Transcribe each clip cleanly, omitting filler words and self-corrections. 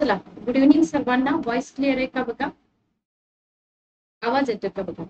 चला, good evening सर्वांना. Voice clear आहे का बघा? आवाज येतोय का बघा?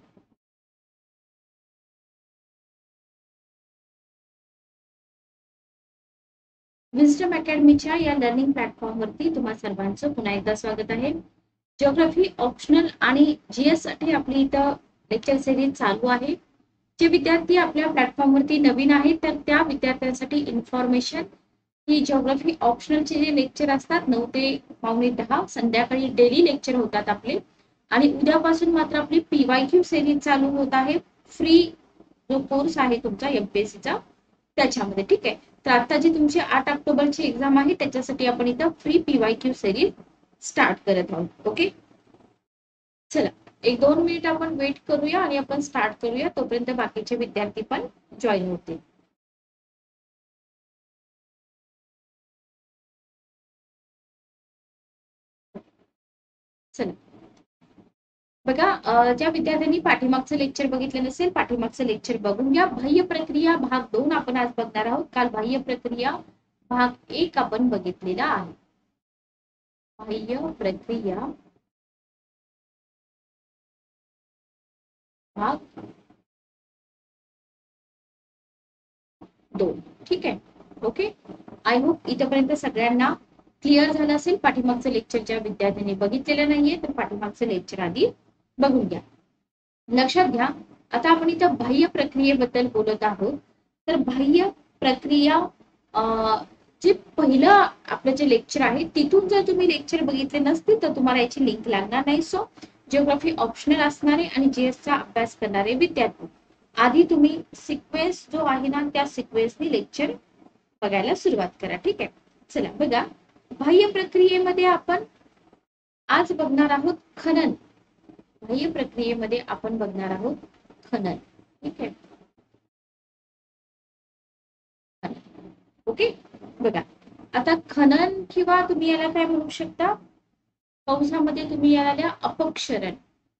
विस्डम अकॅडमीच्या या लर्निंग प्लॅटफॉर्मवरती तुम्हा सर्वांचं पुन्हा एकदा स्वागत आहे. जिओग्राफी ऑप्शनल आणि जीएस साठी आपली इथं लेक्चर सिरीज चालू आहे. जे विद्यार्थी आपल्या प्लॅटफॉर्मवरती नवीन आहेत तर त्या विद्यार्थ्यांसाठी इन्फॉर्मेशन ही जिओग्राफी ऑप्शनलचे जे लेक्चर असतात 9 ते 9:15 संध्याकाळी डेली लेक्चर होतात आपले. आणि उद्यापासून मात्र आपली पीवायक्यू सिरीज चालू होत आहे. फ्री जो कोर्स आहे तुमचा एमपीएससीचा त्याच्यामध्ये. ठीक आहे, तर आता जी तुमची 8 ऑक्टोबरची एक्झाम आहे त्याच्यासाठी आपण इथं फ्री पीवायक्यू सिरीज स्टार्ट करत आहोत. ओके, चला 1-2 मिनिट आपण वेट करूया आणि आपण स्टार्ट करूया. तोपर्यंत बाकीचे विद्यार्थी पण जॉईन होतील. चला बघा, ज्या विद्यार्थ्यांनी पाठीमागचं लेक्चर बघितलं नसेल पाठीमागचं लेक्चर बघून घ्या. बाह्य प्रक्रिया भाग 2 आपण आज बघणार आहोत. काल बाह्य प्रक्रिया भाग 1 आपण बघितलेला आहे. बाह्य प्रक्रिया भाग 2. ठीक आहे, ओके. आय होप इथपर्यंत सगळ्यांना क्लिअर झालं असेल. पाठीमागचं लेक्चर ज्या विद्यार्थ्यांनी बघितलेलं नाहीये तर पाठीमागचं लेक्चर आधी बघून घ्या. लक्षात घ्या, आता आपण इथं बाह्य प्रक्रियेबद्दल बोलत आहोत. तर बाह्य प्रक्रिया जे पहिलं आपलं जे लेक्चर आहे तिथून जर तुम्ही लेक्चर बघितले नसतील तर तुम्हाला याची लिंक लागणार नाही. सो जिओग्राफी ऑप्शनल असणारे आणि जीएसचा अभ्यास करणारे विद्यार्थी आधी तुम्ही सिक्वेन्स जो आहे ना त्या सिक्वेन्सनी लेक्चर बघायला सुरुवात करा. ठीक आहे, चला बघा, बाह्य प्रक्रियेमध्ये आपण आज बघणार आहोत खनन. बाह्य प्रक्रियेमध्ये आपण बघणार आहोत खनन. ठीक आहे, ओके. बघा, आता खनन किंवा तुम्ही याला काय म्हणू शकता, कंसामध्ये तुम्ही याला अपक्षरण,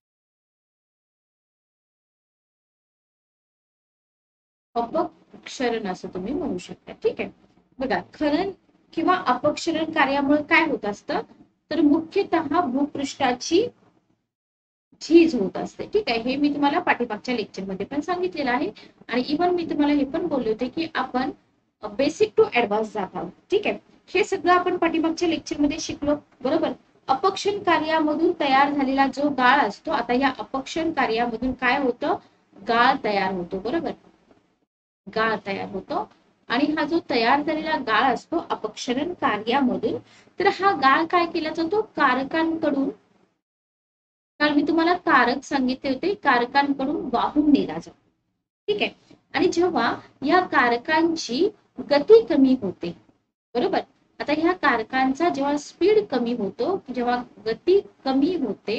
अपक्षरण असं तुम्ही म्हणू शकता. ठीक आहे, बघा, खनन किंवा अपक्षरण कार्यामुळे काय होत असतं तर मुख्यतः भूपृष्ठाची झीज होत असते. ठीक आहे, हे मी तुम्हाला पाठीमागच्या लेक्चरमध्ये पण सांगितलेलं आहे. आणि इव्हन मी तुम्हाला हे पण बोलले होते की आपण बेसिक टू ऍडव्हान्स जात आहोत. ठीक आहे, हे सगळं आपण पाठीमागच्या लेक्चरमध्ये शिकलो, बरोबर. अपक्षण कार्यामधून तयार झालेला जो गाळ असतो, आता या अपक्षण कार्यामधून काय होतं, गाळ तयार होतो, बरोबर. गाळ तयार होतो आणि हा जो तयार झालेला गाळ असतो अपक्षरण कार्यामधून, तर हा गाळ काय केला जातो, कारकांकडून. काल मी तुम्हाला कारक सांगितले होते, कारकांकडून वाहून नेला जातो. ठीक आहे, आणि जेव्हा या कारकांची गती कमी होते, बरोबर. आता ह्या कारकांचा जेव्हा स्पीड कमी होतो, जेव्हा गती कमी होते,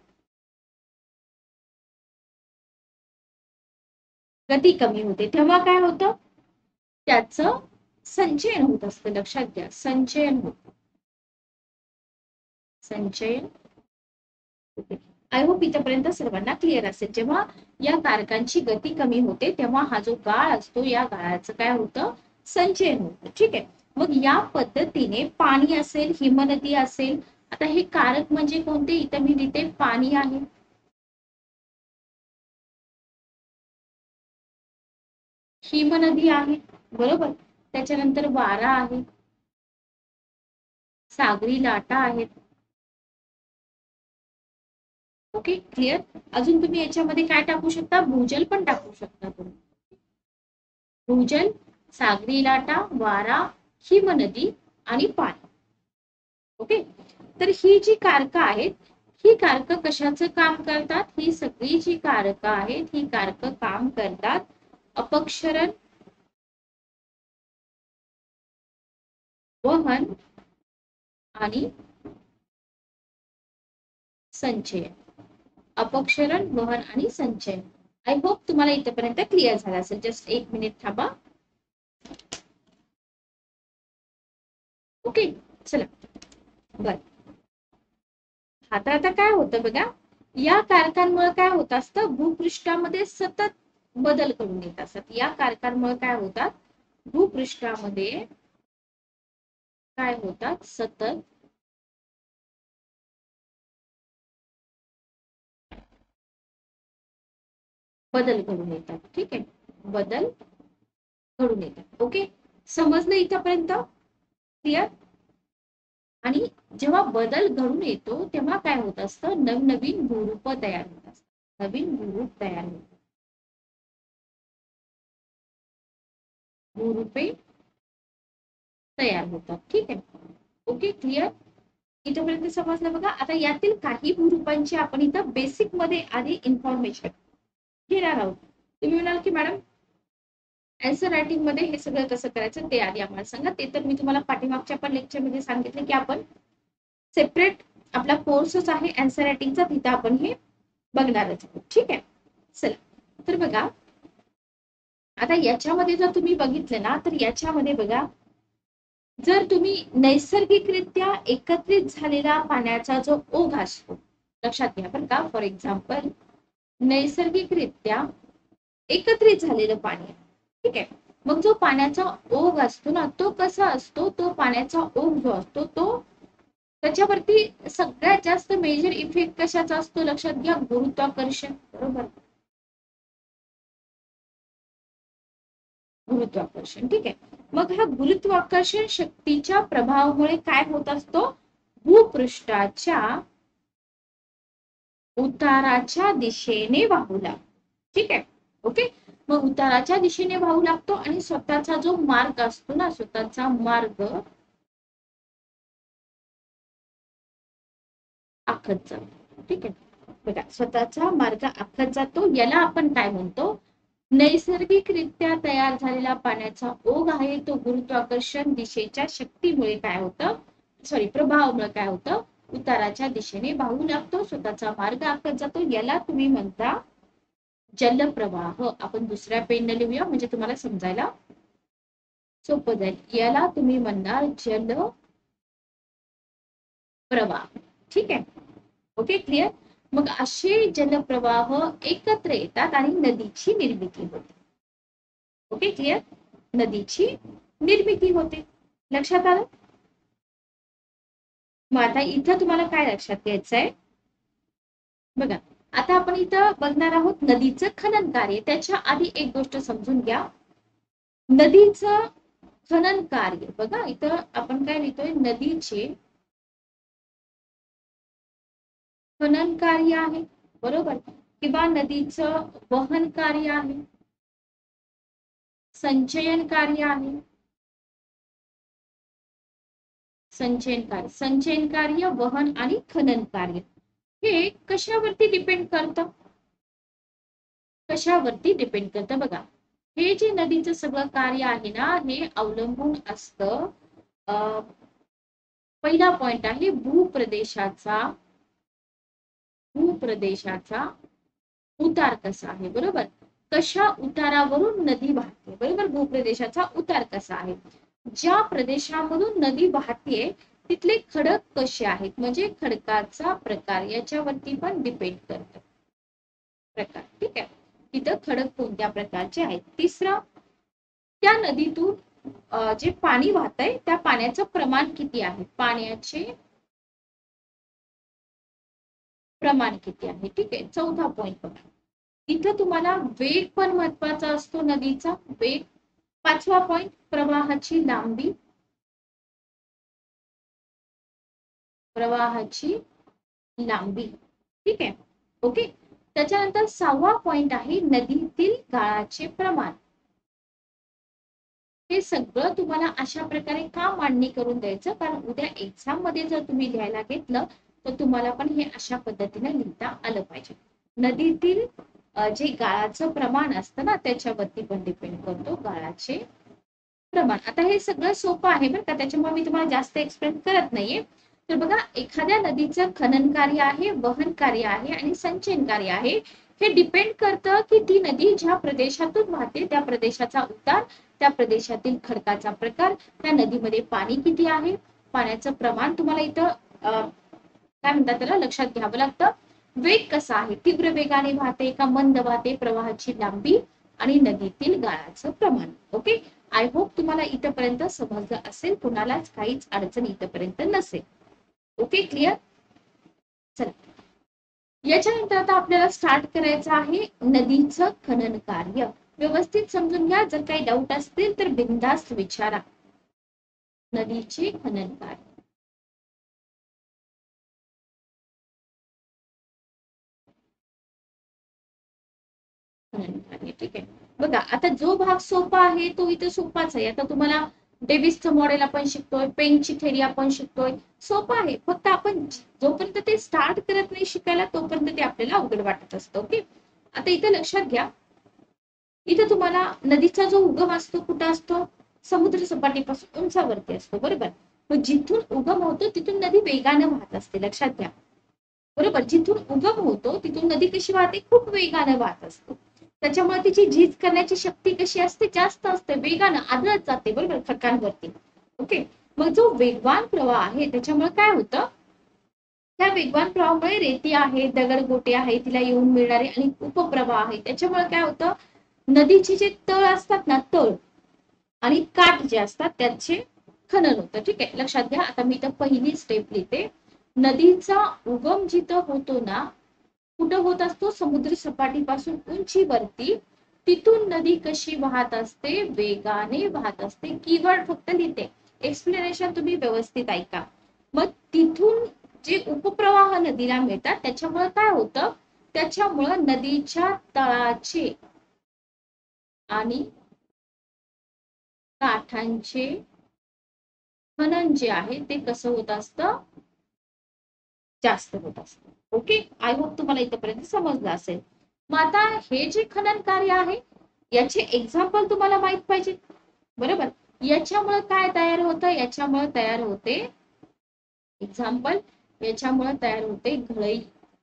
गती कमी होते तेव्हा काय होतं, त्याचं संचयन होत असतं. लक्षात घ्या, संचयन होत, संचयन. आय होप इथपर्यंत सर्वांना क्लिअर असेल. जेव्हा या कारकांची गती कमी होते तेव्हा हा जो गाळ असतो या गाळाचं काय होतं, संचयन होतं. ठीक आहे, मग या पद्धतीने पाणी असेल, हिमनदी असेल. आता हे कारक म्हणजे कोणते, इथं मी लिहिते पाणी आहे, हिमनदी आहे, बरोबर. त्याच्यानंतर वारा आहे, सागरी लाटा आहेत. Okay, clear. अजून तुम्ही याच्यामध्ये काय टाकू शकता, भूजल पण टाकू शकता तुम्ही. भूजल, सागरी लाटा, वारा, हिमनदी आणि पाणी. ओके, तर ही जी कारकं आहेत ही कारकं कशाचं काम करतात, ही सगळी जी कारकं आहेत ही कारकं काम करतात अपक्षरण, वहन आणि संचयन. अपक्षरण, वहन आणि संचयन. आय होप तुम्हाला इथपर्यंत क्लिअर झालं असेल. जस्ट 1 मिनिट थांबा. ओके, चला बर. आता काय होतं बघा, या कारकांमुळे काय होत असतं, भूपृष्ठामध्ये सतत बदल करून येत असतात. या कारकांमुळे काय होतात, भूपृष्ठामध्ये काय होतात, सतत बदल घडून येतात. ठीक आहे, बदल घडून येतात. ओके, समजलं इथपर्यंत? क्लिअर? आणि जेव्हा बदल घडून येतो तेव्हा काय होत असतं, नवनवीन भूरूप तयार होत असतात. नवीन भूरूप तयार होतात, भूरूपे तयार होतात. ठीक आहे, ओके, क्लिअर? इथपर्यंत समजलं बघा. आता यातील काही भूरूपांची आपण इथं बेसिक मध्ये आधी इन्फॉर्मेशन घेणार आहोत. तुम्ही म्हणाल की मॅडम आन्सर रायटिंग मध्ये हे सगळं कसं करायचं ते आधी आम्हाला सांगा. ते तर मी तुम्हाला पाठीमागच्या पण लेक्चर मध्ये सांगितलं की आपण सेपरेट आपला कोर्सच आहे आन्सर रायटिंगचा, तिथं आपण हे बघणारच आहोत. ठीक आहे, चला तर बघा. आता याच्यामध्ये जर तुम्ही बघितलं ना, तर याच्यामध्ये बघा, जर तुम्ही नैसर्गिकरित्या एकत्रित झालेला पाण्याचा जो ओघ असतो, लक्षात घ्या बरं का. फॉर एक्झाम्पल, नैसर्गिकरित्या एकत्रित झालेलं पाणी आहे. ठीक आहे, मग जो पाण्याचा ओघ असतो ना, तो कसा असतो, तो पाण्याचा ओघ जो असतो तो त्याच्यावरती सगळ्यात जास्त मेजर इफेक्ट कशाचा असतो, लक्षात घ्या, गुरुत्वाकर्षण. बरोबर, गुरुत्वाकर्षण. ठीक आहे, मग हा गुरुत्वाकर्षण शक्तीच्या प्रभावामुळे काय होत असतो, भूपृष्ठाच्या उताराच्या दिशेने वाहू लागतो. ठीक आहे, ओके. मग उताराच्या दिशेने वाहू लागतो आणि स्वतःचा जो मार्ग असतो ना, स्वतःचा मार्ग आखत जातो. ठीक आहे, बघा, स्वतःचा मार्ग आखत जातो. याला आपण काय म्हणतो, नैसर्गिकरित्या तयार झालेला पाण्याचा ओघ आहे तो गुरुत्वाकर्षण दिशेच्या शक्तीमुळे काय होतं, सॉरी, प्रभावामुळे काय होतं, उताराच्या दिशेने वाहू लागतो, स्वतःचा मार्ग आखत जातो. याला तुम्ही म्हणता जलप्रवाह. आपण दुसऱ्या पेनने लिहूया म्हणजे तुम्हाला समजायला सोपं जाईल. याला तुम्ही म्हणणार जल प्रवाह. ठीक आहे, ओके, क्लिअर? मग असे जलप्रवाह एकत्र येतात आणि नदीची निर्मिती होते. Okay, clear? नदीची निर्मिती होते. लक्षात आलं? मग आता इथं तुम्हाला काय लक्षात घ्यायचं आहे बघा. आता आपण इथं बघणार आहोत नदीचं खनन कार्य. त्याच्या आधी एक गोष्ट समजून घ्या, नदीचं खनन कार्य. बघा इथं आपण काय लिहितोय, नदीचे खनन कार्य आहे, बरोबर, किंवा नदीचं वहन कार्य आहे, संचयन कार्य आहे, संचयन कार्य, वहन आणि खनन कार्य हे कशावरती डिपेंड करतं, कशावरती डिपेंड करतं बघा. हे जे नदीचं सगळं कार्य आहे ना, हे अवलंबून असतं, पहिला पॉइंट आहे भूप्रदेशाचा उतार कसा आहे. बरोबर, कशा उतारावरून नदी वाहते. बरोबर, भूप्रदेशाचा उतार कसा आहे, ज्या प्रदेशामधून नदी वाहते तिथले खडक कसे आहेत, म्हणजे खडकाचा प्रकार याच्यावरती पण डिपेंड करतं प्रकार. ठीक आहे, तिथं खडक कोणत्या प्रकारचे आहेत. तिसरं, त्या नदीतून जे पाणी वाहतंय त्या पाण्याचं प्रमाण किती आहे, पाण्याचे प्रमाण किती आहे. ठीक आहे, चौथा पॉइंट बघा, इथं तुम्हाला वेग पण महत्वाचा असतो, नदीचा वेग. पाचवा पॉइंट, प्रवाहाची लांबी, प्रवाहाची लांबी. ठीक आहे, ओके. त्याच्यानंतर सहावा पॉइंट आहे नदीतील गाळाचे प्रमाण. हे सगळं तुम्हाला अशा प्रकारे का मांडणी करून द्यायचं, कारण उद्या एक्झाम मध्ये जर तुम्ही लिहायला घेतलं तर तुम्हाला पण हे अशा पद्धतीने लिहिता आलं पाहिजे. नदीतील जे गाळाचं प्रमाण असतं ना, त्याच्यावरती पण डिपेंड करतो गाळाचे प्रमाण. आता हे सगळं सोपं आहे बरं का, त्याच्यामुळे मी तुम्हाला जास्त एक्सप्लेन करत नाहीये. तर बघा, एखाद्या नदीचं खनन कार्य आहे, वहन कार्य आहे आणि संचयन कार्य आहे. हे डिपेंड करतं की ती नदी ज्या प्रदेशातून वाहते त्या प्रदेशाचा उतार, त्या प्रदेशातील खडकाचा प्रकार, त्या नदीमध्ये पाणी किती आहे, पाण्याचं प्रमाण तुम्हाला इथं काय म्हणतात त्याला लक्षात घ्यावं लागतं. वेग कसा आहे, तीव्र वेगाने वाहते का मंद वाहते, प्रवाहाची लांबी आणि नदीतील गाळाचं प्रमाण. ओके, आय होप तुम्हाला इथपर्यंत समजलं असेल, कुणालाच काहीच अडचण इथपर्यंत नसेल. Okay, clear? चला, याच्यानंतर आता आपल्याला स्टार्ट करायचं आहे नदीचं खनन कार्य. व्यवस्थित समजून घ्या, जर काही डाऊट असतील तर बिनधास्त विचारा. नदीचे खनन कार्य. खनन कार्य ठीक आहे. बघा आता जो भाग सोपा आहे तो इथं सोपाच आहे. आता तुम्हाला डेव्हिसचं मॉडेल आपण शिकतोय, पेंगची थेरी आपण शिकतोय, सोपं आहे. फक्त आपण जोपर्यंत ते स्टार्ट करत नाही शिकायला तोपर्यंत ते आपल्याला अवघड वाटत असतं. ओके, आता इथे लक्षात घ्या, इथे तुम्हाला नदीचा जो उगम असतो कुठं असतो, समुद्र सपाटीपासून उंचावरती असतो, बरोबर. मग जिथून उगम होतो तिथून नदी वेगाने वाहत असते, लक्षात घ्या. बरोबर, जिथून उगम होतो तिथून नदी कशी वाहते, खूप वेगाने वाहत असते. त्याच्यामुळे तिची झीज करण्याची शक्ती कशी असते, जास्त असते, वेगानं आदळत जाते, बरोबर, खडकांवरती. ओके, मग जो वेगवान प्रवाह आहे त्याच्यामुळे काय होतं, त्या वेगवान प्रवाहामुळे रेती आहे, दगडगोटे आहे, तिला येऊन मिळणारे आणि उपप्रवाह आहे, त्याच्यामुळे काय होतं, नदीचे जे तळ असतात ना, तळ आणि काठ जे असतात त्याचे खनन होतं. ठीक आहे, लक्षात घ्या. आता मी तर पहिली स्टेप लिहिते. नदीचा उगम जिथं होतो ना, कुठं होत असतो, समुद्र सपाटीपासून उंचीवरती. तिथून नदी कशी वाहत असते, वेगाने वाहत असते. कीवर्ड फक्त लिहिते, एक्सप्लेनेशन तुम्ही व्यवस्थित ऐका. मग तिथून जे उपप्रवाह नदीला मिळतात त्याच्यामुळे काय होतं, त्याच्यामुळं नदीच्या तळाचे आणि काठांचे खनन जे आहे ते कसं होत असतं, जास्त होत असतं. ओके, आय होप तुम्हाला इथपर्यंत समजलं असेल. मग आता हे जे खनन कार्य आहे याचे एक्झाम्पल तुम्हाला माहित पाहिजे, बरोबर. याच्यामुळे काय तयार होतं, याच्यामुळे तयार होते एक्झाम्पल, याच्यामुळे तयार होते घळई.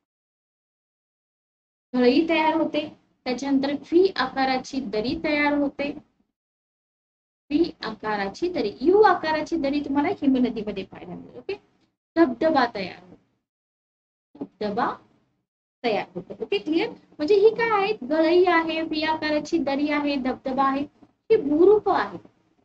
घळई तयार होते. त्याच्यानंतर व्ही आकाराची दरी तयार होते. व्ही आकाराची दरी, यू आकाराची दरी तुम्हाला हिमनदीमध्ये पाहायला मिळेल. ओके, धबधबा तयार होतो, धबधबा तयार होतो. Okay, clear. म्हणजे ही काय आहे, गळई आहे, व्ही आकाराची दरी आहे, धबधबा आहे, ही भूरूप आहे,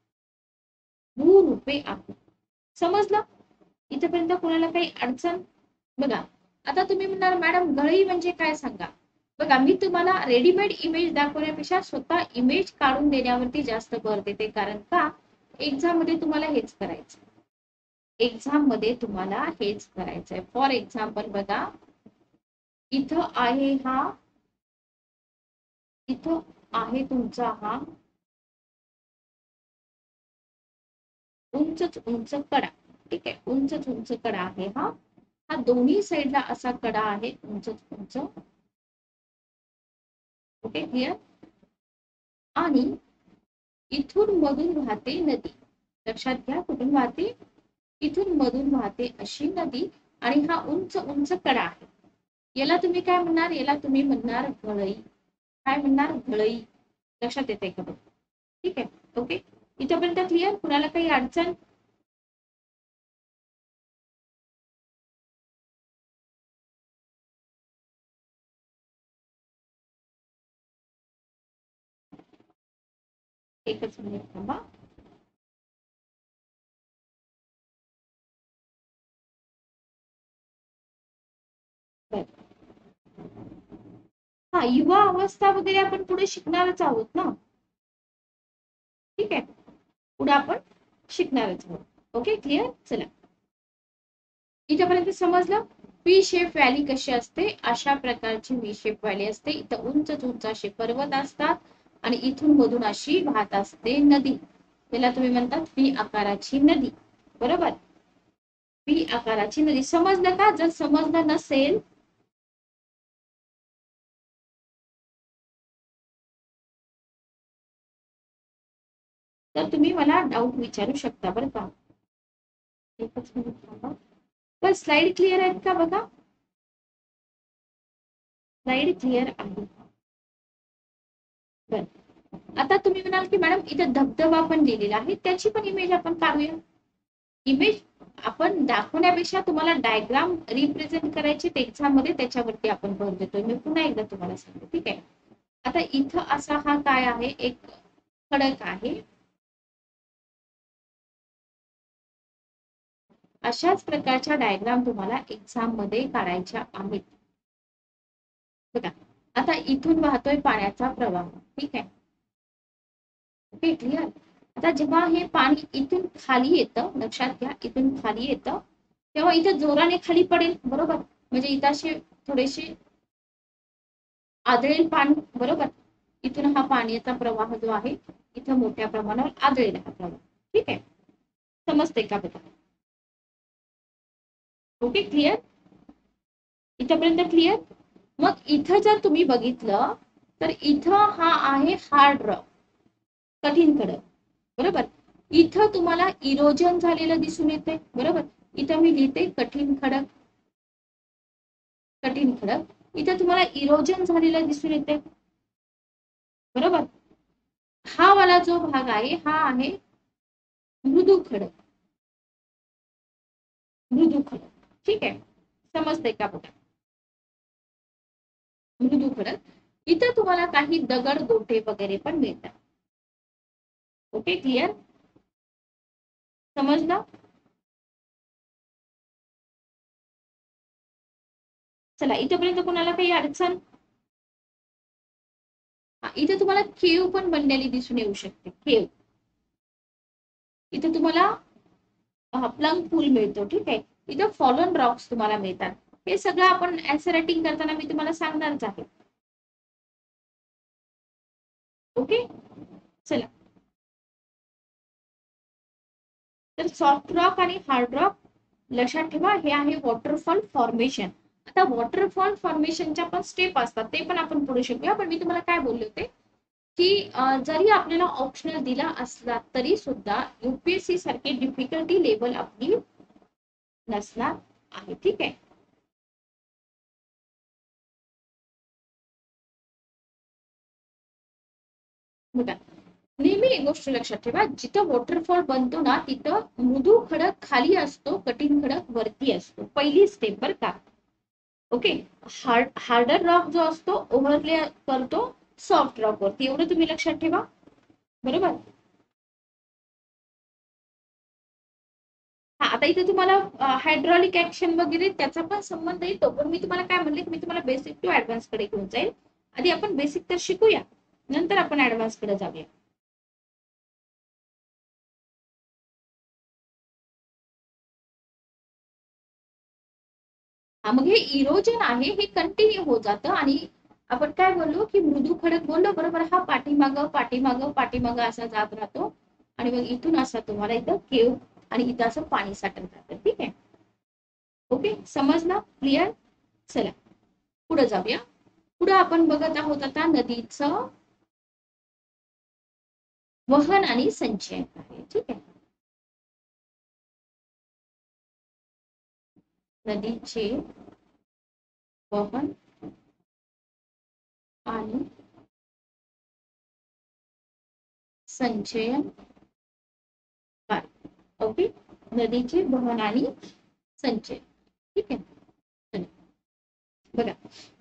भूरूपे आहे. समजलं इथेपर्यंत, कोणाला काही अडचण? बघा आता तुम्ही म्हणणार मॅडम गळई म्हणजे काय सांगा. बघा मी तुम्हाला रेडीमेड इमेज दाखवण्यापेक्षा स्वतः इमेज काढून देण्यावरती जास्त भर देते. कारण का, एक्झाम मध्ये तुम्हाला हेच करायचं, एक्झाम मध्ये तुम्हाला हेच करायचंय. फॉर एक्झाम्पल बघा, इथं आहे हा, इथं आहे तुमचा हा उंच उंच कडा. ठीक आहे, उंच उंच कडा आहे हा, हा दोन्ही साईडला असा कडा आहे उंच उंच. Okay, clear. आणि इथून मधून वाहते नदी, लक्षात घ्या कुठून वाहते, इथून मधून वाहते अशी नदी. आणि हा उंच उंच कडा आहे, याला तुम्ही काय म्हणणार, याला तुम्ही म्हणणार घळई. काय म्हणणार, घळई. लक्षात येते का? ठीक आहे, ओके, इथपर्यंत क्लिअर, कुणाला काही अडचण? एकच मिनिट थांबा. हा, युवा अवस्था वगैरे आपण पुढे शिकणारच आहोत ना. ठीक आहे, पुढे आपण शिकणारच आहोत. Okay, clear. चला, इथपर्यंत समजलं. व्ही शेप व्हॅली कशी असते, अशा प्रकारची व्ही शेप व्हॅली असते. इथं उंच उंच असे पर्वत असतात आणि इथून मधून अशी वाहत असते नदी, त्याला तुम्ही म्हणतात व्ही आकाराची नदी, बरोबर. व्ही आकाराची नदी. समजलं का? जर समजलं नसेल तर तुम्ही मला डाऊट विचारू शकता, बरं का. एकच मिनिट थांबा. पण स्लाइड क्लिअर आहेत का बघा, स्लाइड क्लिअर आहे. बरं, आता तुम्ही म्हणाल की मॅडम इथे धबधबा पण लिहिलेला आहे, त्याची पण इमेज आपण काढूया. इमेज आपण दाखवण्यापेक्षा तुम्हाला डायग्राम रिप्रेझेंट करायचे एक्झाम मध्ये, त्याच्यावरती आपण भर देतोय. मी पुन्हा एकदा तुम्हाला सांगते, ठीक आहे. आता इथं असा हा काय आहे, एक खडक आहे. अशाच प्रकारच्या डायग्राम तुम्हाला एक्झाम मध्ये काढायच्या आहेत. बघा, आता इथून वाहतोय पाण्याचा प्रवाह, ठीक आहे, ओके क्लिअर. आता जेव्हा हे पाणी इथून खाली येतं, लक्षात घ्या, इथून खाली येतं तेव्हा इथं जोराने खाली पडेल, बरोबर, म्हणजे इथं असे थोडेसे आदळेल पाणी, बरोबर. इथून हा पाण्याचा प्रवाह जो आहे इथं मोठ्या प्रमाणावर आदळेल हा प्रवाह, ठीक आहे, समजते का बघा. ओके क्लिअर, इथपर्यंत क्लिअर. मग इथं जर तुम्ही बघितलं तर इथं हा आहे हार्ड रॉक, कठीण खडक, बरोबर. इथं तुम्हाला इरोजन झालेलं दिसून येते, बरोबर. इथं मी लिहिते कठीण खडक, कठीण खडक, इथं तुम्हाला इरोजन झालेलं दिसून येते, बरोबर. हा वाला जो भाग आहे हा आहे मृदू खडक, मृदू खडक, ठीक आहे, समजते का बघा. मृदू खडक, इथं तुम्हाला काही दगड गोटे वगैरे पण मिळतात. ओके क्लिअर, समजलं. चला, इथपर्यंत कोणाला काही अडचण. इथे तुम्हाला केव पण बनलेली दिसून येऊ शकते, केव. इथे तुम्हाला प्लंग पूल मिळतो, ठीक आहे. इथं फॉलन रॉक्स तुम्हाला मिळतात. हे सगळं आपण ऍसेरायटिंग करताना मी तुम्हाला सांगणारच आहे. ओके, चला. तर सॉफ्ट रॉक आणि हार्ड रॉक लक्षात ठेवा, हे आहे वॉटरफॉल फॉर्मेशन. आता वॉटरफॉल फॉर्मेशनच्या पण स्टेप असतात, ते पण आपण पुढे शिकूया. पण मी तुम्हाला काय बोलले होते की जरी आपल्याला ऑप्शनल दिला असला तरी सुद्धा युपीएससी सारखी डिफिकल्टी लेवल आपली नसणार आहे, ठीक आहे. बघा, नेहमी एक गोष्ट लक्षात ठेवा, जिथं वॉटरफॉल बनतो ना तिथं मृदू खडक खाली असतो, कठीण खडक वरती असतो, पहिली स्टेप बर का. ओके, हार्डर रॉक जो असतो ओव्हरले करतो सॉफ्ट रॉक वरती, एवढं तुम्ही लक्षात ठेवा, बरोबर. हा, आता इथे तुम्हाला हायड्रॉलिक ऍक्शन वगैरे त्याचा पण संबंध येतो, पण मी तुम्हाला काय म्हणले, मी तुम्हाला बेसिक टू ऍडव्हान्स कडे घेऊन जाईल. आधी आपण बेसिक तर शिकूया, नंतर आपण ऍडव्हान्स कडे जाऊया. हा, मग हे इरोजन आहे, हे कंटिन्यू होत जातं. आणि आपण काय बोललो की मृदू खडक बोललो, बरोबर. हा पाठीमाग पाठीमाग पाठीमाग असा जात राहतो आणि मग इथून असा तुम्हाला इथं केव आणि इथं असं पाणी साठत राहतं, ठीक आहे. ओके, समजलं, क्लिअर. चला, पुढे जाऊया. पुढे आपण बघत आहोत आता नदीचं वहन आणि संचयन आहे, ठीक आहे. नदीचे वहन आणि संचयन कार्य. ओके, नदीचे वहन आणि संचय, ठीक आहे. बघा,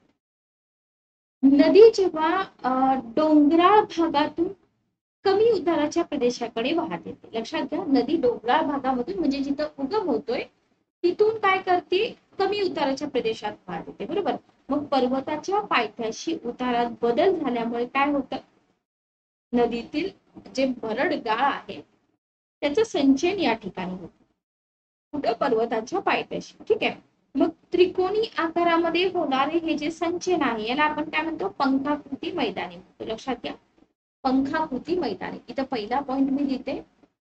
नदी जेव्हा डोंगराळ भागातून कमी उताराच्या प्रदेशाकडे वाहत येते, लक्षात घ्या, नदी डोंगराळ भागामधून म्हणजे जिथं उगम होतोय तिथून काय करते, कमी उताराच्या प्रदेशात वाहत येते, बरोबर. मग पर्वताच्या पायथ्याशी उतारात बदल झाल्यामुळे काय होतं, नदीतील जे भरड गाळ आहे त्याचं संचयन या ठिकाणी होतं, कुठं, पर्वताच्या पायथ्याशी, ठीक आहे. मग त्रिकोणी आकारामध्ये होणारे हे जे संचयन आहे याला आपण काय म्हणतो, पंखाकृती मैदानी म्हणतो, लक्षात घ्या, पंखाकृती मैदानी. इथं पहिला पॉइंट मी लिहिते,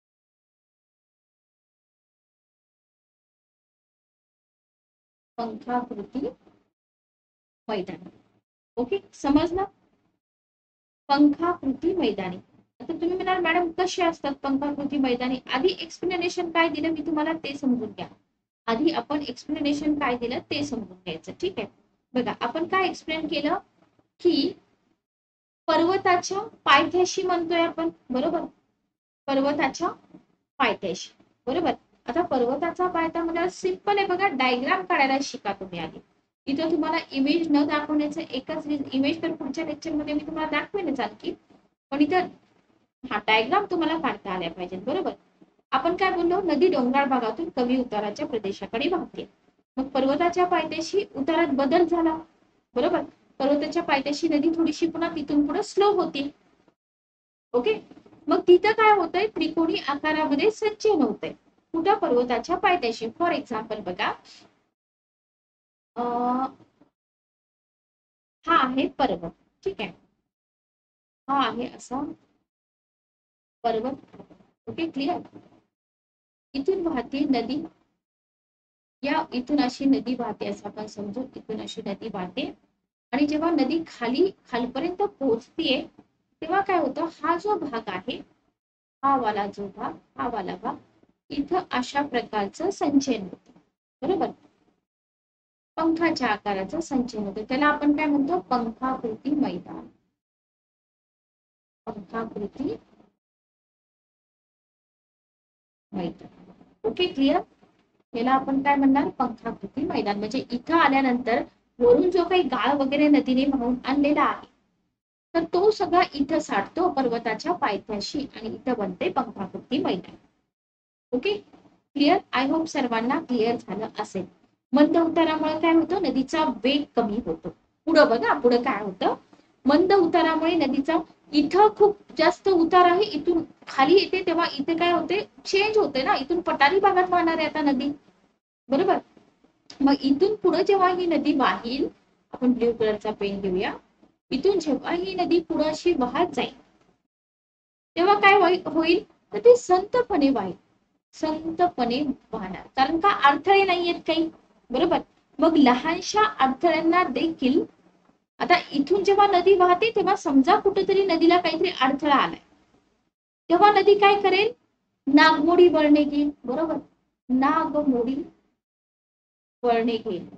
पंखाकृती मैदानी. ओके, समजलं, पंखाकृती मैदानी. आता तुम्ही म्हणाल मॅडम कसे असतात पंखाकृती मैदानी, आधी एक्सप्लेनेशन काय दिलं मी तुम्हाला ते समजून घ्या. आधी आपण एक्सप्लेनेशन काय दिलं ते समजून घ्यायचं, ठीक आहे. बघा, आपण काय एक्सप्लेन केलं की पर्वताच्या पायथ्याशी म्हणतोय आपण, बरोबर, पर्वताच्या पायथ्याशी, बरोबर. आता पर्वताचा पायथा म्हणजे सिंपल आहे, बघा, डायग्राम काढायला शिका तुम्ही आधी. इथं तुम्हाला इमेज न दाखवण्याचं एकच, इमेज तर पुढच्या लेक्चर मध्ये मी तुम्हाला दाखवेनच आणखी, पण इथं हा डायग्राम तुम्हाला काढता आल्या पाहिजेत, बरोबर. आपण काय बोललो, नदी डोंगराळ भागातून कमी उताराच्या प्रदेशाकडे वाहते, मग पर्वताच्या पायथ्याशी उतारात बदल झाला, बरोबर. पर्वताच्या पायथ्याशी नदी थोडीशी पुन्हा तिथून पुढे स्लो होती. ओके, मग तिथं काय होतंय, त्रिकोणी आकारामध्ये संचयन होतंय. कुठं? पर्वताच्या पायथ्याशी. फॉर एक्झाम्पल बघा, हा आहे पर्वत, ठीक आहे, हा आहे असा पर्वत. Okay, clear. इथून वाहते नदी, या इथून अशी नदी वाहते असं आपण समजू, इथून अशी नदी वाहते. आणि जेव्हा नदी खालपर्यंत पोहोचतीये तेव्हा काय होतं, हा जो भाग आहे, हा वाला जो भाग, हा वाला भाग, इथं अशा प्रकारचं संचयन होतं. बरोबर, पंखाच्या आकाराचं संचयन होतं. त्याला आपण काय म्हणतो, पंखाकृती मैदान. पंखाकृती मैदान. Okay, clear. याला आपण काय म्हणणार, पंखाकृती मैदान. म्हणजे इथं आल्यानंतर वरून जो काही गाळ वगैरे नदीने वाहून आणलेला आहे, तर तो सगळा इथं साठतो पर्वताच्या पायथ्याशी आणि इथं बनते पंखाकृती मैदान. Okay, clear. आय होप सर्वांना क्लिअर झालं असेल. मंद उतारामुळे काय होतं, नदीचा वेग कमी होतो. पुढं बघा, पुढं काय होतं, मंद उतारामुळे नदीचा, इथं खूप जास्त उतार आहे, इथून खाली येते तेव्हा इथे काय होते, चेंज होते ना, इथून पठारी भागात वाहणार आहे आता नदी. बरोबर, मग इथून पुढे जेव्हा ही नदी वाहील, आपण ब्ल्यू कलरचा पेन घेऊया, इथून जेव्हा ही नदी पुढे अशी वाहत जाईल तेव्हा काय होईल, तर ती संतपणे वाहील, संतपणे वाहणार. कारण का, अडथळे नाहीयेत काही. बरोबर, मग लहानशा अडथळ्यांना देखील, आता इथून जेव्हा नदी वाहते तेव्हा समजा कुठेतरी नदीला काहीतरी अडथळा आलाय, तेव्हा नदी काय करेल, नागमोडी वळणे घेईल. बरोबर, नागमोडी वळणे घेईल.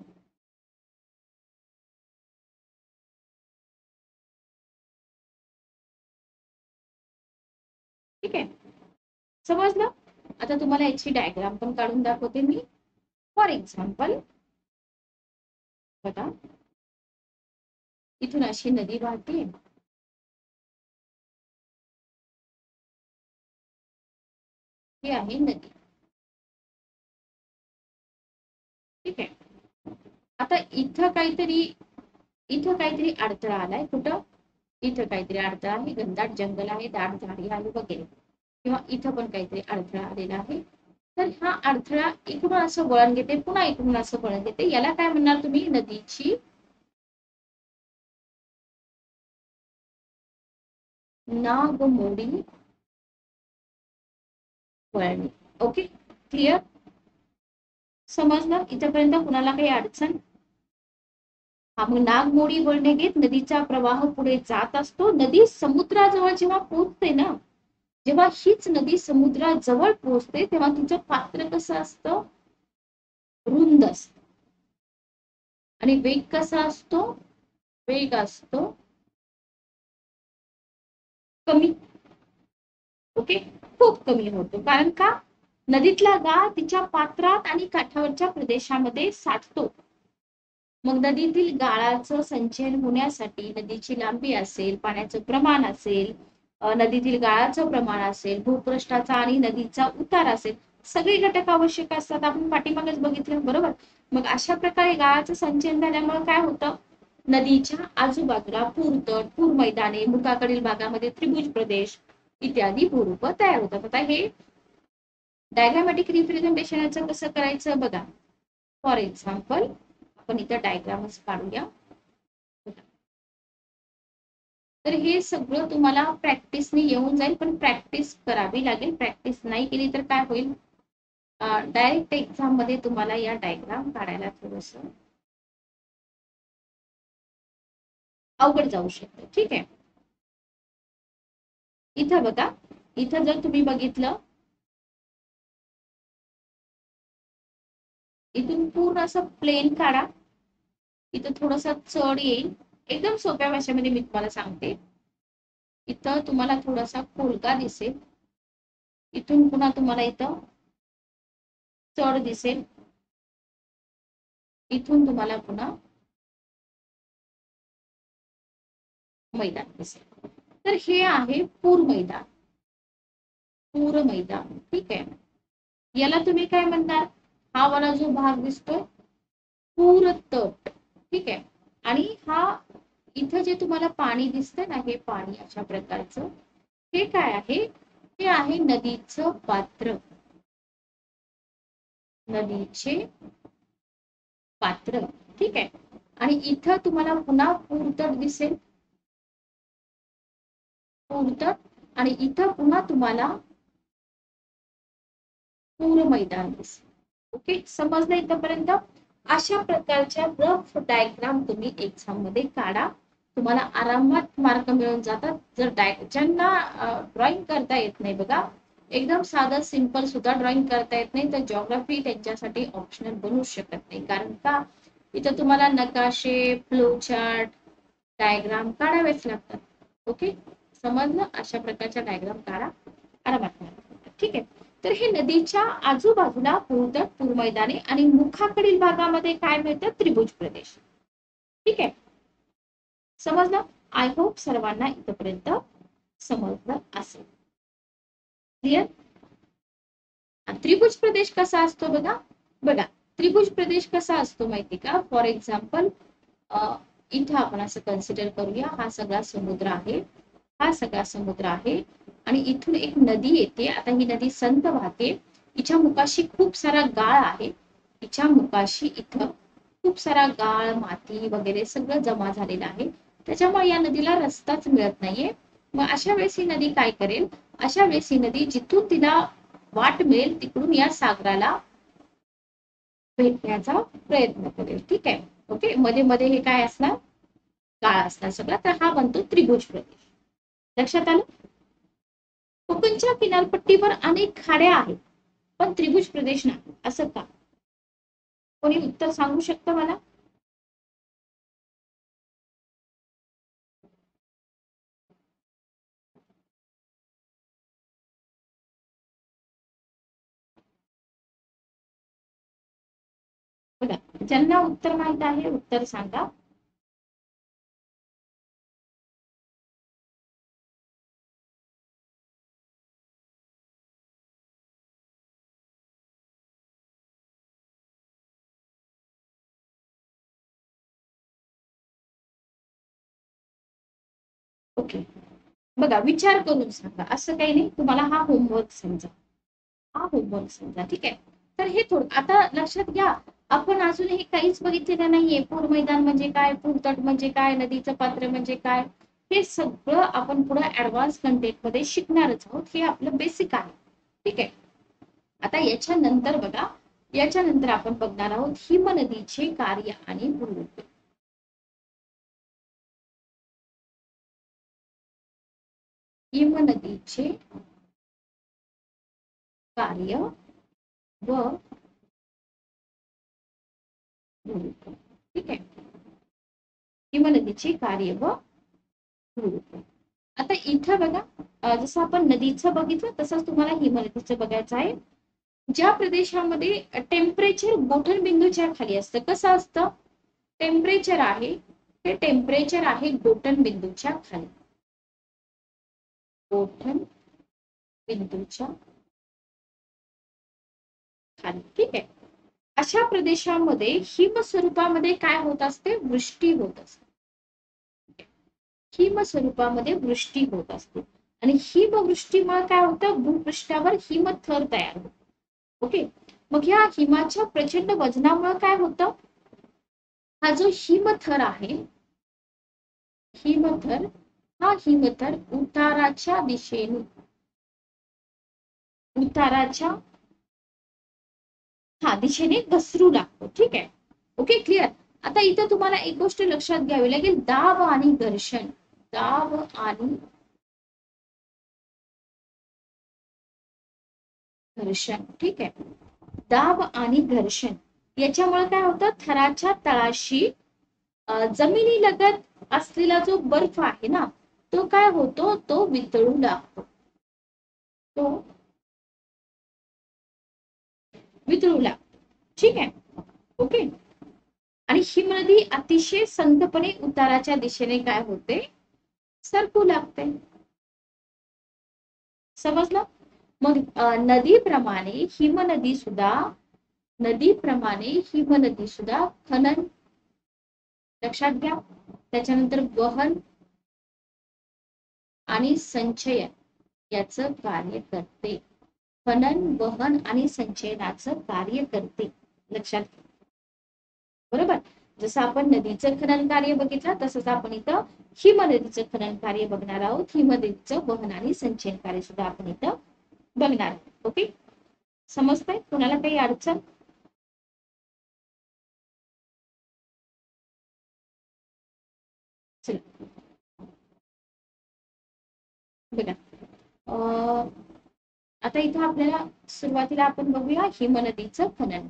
ठीक आहे, समजलं. आता तुम्हाला याची डायग्राम पण काढून दाखवते मी. फॉर एक्झाम्पल बघा, इथून अशी नदी वाहते, ही आहे नदी. ठीक आहे, आता इथं काहीतरी अडथळा आलाय. कुठं? इथं काहीतरी अडथळा आहे, घनदाट जंगल आहे, दाट झाडी आहे वगैरे, किंवा इथं पण काहीतरी अडथळा आलेला आहे. तर हा अडथळा इकडून असं वळण घेते, पुन्हा इकडून असं वळण घेते, याला काय म्हणणार तुम्ही, नदीची नागमोडी वळणे. Okay, clear. समजलं इथपर्यंत, कुणाला काही अडचण? हा, मग नागमोडी वळणे घेत नदीचा प्रवाह पुढे जात असतो. नदी समुद्राजवळ जेव्हा पोहोचते ना, जेव्हा हीच नदी समुद्राजवळ पोहोचते तेव्हा तिचं पात्र कसं असतं, रुंद असतं. आणि वेग कसा असतो, वेग असतो कमी. ओके, खूप कमी होतो. कारण का, नदीतला गाळ तिच्या पात्रात आणि काठावरच्या प्रदेशामध्ये साठतो. मग नदीतील गाळाचं संचयन होण्यासाठी नदीची लांबी असेल, पाण्याचं प्रमाण असेल, नदीतील गाळाचं प्रमाण असेल, भूपृष्ठाचा आणि नदीचा उतार असेल, सगळे घटक आवश्यक असतात. आपण पाठीमागेच बघितलं. बरोबर, मग अशा प्रकारे गाळाचं संचयन झाल्यामुळे काय होतं, नदीच्या आजूबाजूला पूरतट, पूर मैदाने, मुखाकडील भागामध्ये त्रिभुज प्रदेश इत्यादी भूरूप तयार होतात. आता हे डायग्रामॅटिक रिप्रेझेंटेशनचं कसं करायचं बघा. फॉर एक्झाम्पल आपण इथं डायग्रामच काढूया. तर हे सगळं तुम्हाला प्रॅक्टिसने येऊन जाईल, पण प्रॅक्टिस करावी लागेल. प्रॅक्टिस नाही केली तर काय होईल, डायरेक्ट एक्झाम मध्ये तुम्हाला या डायग्राम काढायला थोडस अवघड जाऊ शकतं. ठीक आहे, इथं बघा, इथं जर तुम्ही बघितलं, इथून पूर्ण असं प्लेन काढा, इथं थोडासा चढ येईल. एकदम सोप्या भाषेमध्ये मी तुम्हाला सांगते, इथं तुम्हाला थोडासा खोलका दिसेल, इथून पुन्हा तुम्हाला इथं चढ दिसेल, इथून तुम्हाला पुन्हा मैदान दिसेल. तर हे आहे पूर मैदान, पूर मैदान. ठीक आहे, याला तुम्ही काय म्हणणार, हा वाला जो भाग दिसतोय पूर तट. ठीक आहे, आणि हा इथं जे तुम्हाला पाणी दिसतं ना, हे पाणी अशा प्रकारचं, हे काय आहे? हे आहे नदीचं पात्र. नदीचे पात्र, ठीक आहे. आणि इथं तुम्हाला पुन्हा पूरतट दिसेल, पूरतट. आणि इथं पुन्हा तुम्हाला पूर मैदान दिसेल. ओके, समजलं इथपर्यंत? अशा प्रकारच्या रफ डायग्राम तुम्ही एक्झाम मध्ये काढा, तुम्हाला आरामात मार्क मिळून जातात. जर ज्यांना ड्रॉइंग करता येत नाही बघा, एकदम साधं सिंपल सुद्धा ड्रॉइंग करता येत नाही, तर जॉग्राफी त्यांच्यासाठी ऑप्शनल बनू शकत नाही. कारण का, इथं तुम्हाला नकाशे, फ्लो चार्ट, डायग्राम काढावेच लागतात. ओके, समजलं? अशा प्रकारच्या डायग्राम काढा, आरामात मिळतात. ठीक आहे. तर हे नदीच्या आजूबाजूला पूरतट, पूर मैदाने आणि मुखाकडील भागामध्ये काय मिळतं? त्रिभुज प्रदेश. ठीक आहे, समजलं? आय होप सर्वांना इथपर्यंत समजलं असेल. क्लिअर? त्रिभुज प्रदेश कसा असतो बघा, बघा त्रिभुज प्रदेश कसा असतो माहिती का? फॉर एक्झाम्पल, इथं आपण असं कन्सिडर करूया, हा सगळा समुद्र आहे, हा सगळा समुद्र आहे, आणि इथून एक नदी येते. आता ही नदी संत वाहते, हिच्या मुखाशी खूप सारा गाळ आहे, हिच्या मुखाशी इथं खूप सारा गाळ, माती वगैरे सगळं जमा झालेलं आहे. त्याच्यामुळे या नदीला रस्ताच मिळत नाहीये. मग अशा वेळेस ही नदी काय करेल? अशा वेळेस ही नदी जिथून तिला वाट मिळेल तिकडून या सागराला भेटण्याचा प्रयत्न करेल. ठीक आहे, ओके. मध्ये मध्ये हे काय असणार? गाळ असणार सगळा. तर हा बनतो त्रिभुज प्रदेश. लक्षात आलं? कोकणच्या किनारपट्टीवर अनेक खाड्या आहेत, पण त्रिभुज प्रदेश नाही, असं का? कोणी उत्तर सांगू शकतं मला? बघा, ज्यांना उत्तर माहित आहे उत्तर सांगा. ओके, बघा विचार करून सांगा, असं काही नाही. तुम्हाला हा होमवर्क समजा, हा होमवर्क समजा. ठीक आहे, तर हे थोडं आता लक्षात घ्या. आपण अजूनही काहीच बघितलेलं नाहीये. पूर मैदान म्हणजे काय, पूरतट म्हणजे काय, नदीचं पात्र म्हणजे काय, हे सगळं आपण पुढे ऍडव्हान्स कंटेंट मध्ये शिकणारच आहोत. हे आपलं बेसिक आहे. ठीक आहे, आता याच्यानंतर बघा, याच्यानंतर आपण बघणार आहोत हिमनदीचे कार्य आणि भूरूप. हिमनदीचे कार्य व भूरूप. ठीक आहे, हिमनदीचे कार्य व भूरूप. आता इथं बघा, जसं आपण नदीचं बघितलं तसंच तुम्हाला हिमनदीचं बघायचं आहे. ज्या प्रदेशामध्ये टेम्परेचर गोठणबिंदूच्या खाली असतं, कसं असतं? टेम्परेचर आहे, हे टेम्परेचर आहे गोठणबिंदूच्या खाली, गोठण बिंदूच्या खाली. ठीक आहे, अशा प्रदेशामध्ये हिम स्वरूपामध्ये काय होत असते? वृष्टी होत असते. हिम स्वरूपामध्ये वृष्टी होत असते, आणि हिमवृष्टीमुळे काय होतं? भूपृष्ठावर हिमथर तयार होतो. ओके, मग या हिमाच्या प्रचंड वजनामुळे काय होतं? हा जो हिमथर आहे, हिमथर, हा हिमथर उताराच्या दिशेने, उताराच्या हा दिशेने घसरू लागतो. ठीक आहे, ओके, क्लिअर? आता इथं तुम्हाला एक गोष्ट लक्षात घ्यावी लागेल, दाब आणि घर्षण. दाब आणि घर्षण. ठीक आहे, दाब आणि घर्षण याच्यामुळे काय होतं? थराच्या तळाशी जमिनीलगत असलेला जो बर्फ आहे ना, तो काय होतो? तो वितळू लागतो, तो वितळू लागतो. ठीक आहे, ओके. आणि हिमनदी अतिशय संथपणे उताराच्या दिशेने काय होते? सरकू लागते. समजलं? मग नदीप्रमाणे हिमनदी सुद्धा, नदीप्रमाणे हिमनदी सुद्धा खनन, लक्षात घ्या, त्याच्यानंतर वहन आणि संचयन याचं कार्य करते. खनन, वहन आणि संचयनाचं कार्य करते. लक्षात घ्या. बरोबर. जसं आपण नदीचं खनन कार्य बघितलं तसंच आपण इथं हिमनदीचं खनन कार्य बघणार आहोत. हिमनदीचं वहन आणि संचयन कार्य सुद्धा आपण इथं बघणार आहोत. ओके, समजतंय? कोणाला काही अडचण? चला बघा, आता इथं आपल्याला सुरुवातीला आपण बघूया हिमनदीचं खनन.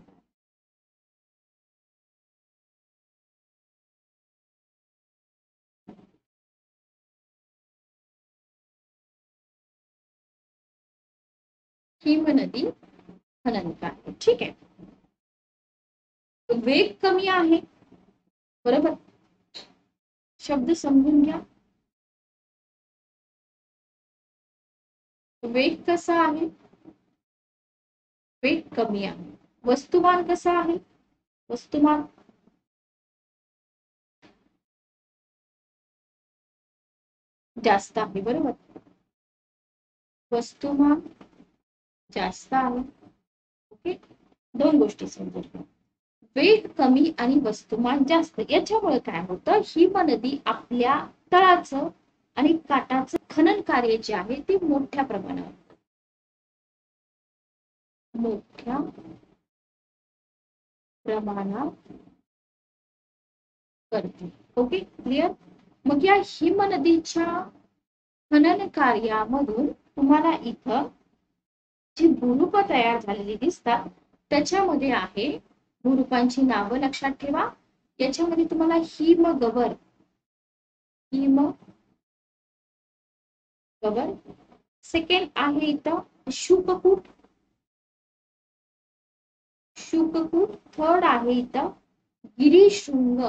हिमनदी खनन कार्य. ठीक आहे. वेग कमी आहे, बरोबर. शब्द समजून घ्या. वेग कसा आहे? वेग कमी आहे. वस्तुमान कसा आहे? वस्तुमान जास्त आहे, बरोबर. वस्तुमान जास्त आहे. ओके, दोन गोष्टी समजून घ्या. वेग कमी आणि वस्तुमान जास्त याच्यामुळे काय होतं, हिमनदी आपल्या तळाचं आणि काठाचं खनन कार्य जे आहे ते मोठ्या प्रमाणावर करते. Okay, clear. मग या हिमनदीच्या खनन कार्यामधून तुम्हाला इथं जी भूरूप तयार झालेली दिसतात त्याच्यामध्ये आहे भूरूपांची नावं लक्षात ठेवा. याच्यामध्ये तुम्हाला हिमगवर, हिमगवर. सेकंड आहे इथं शुककूट, शुककूट. थर्ड आहे इथं गिरीशृंग,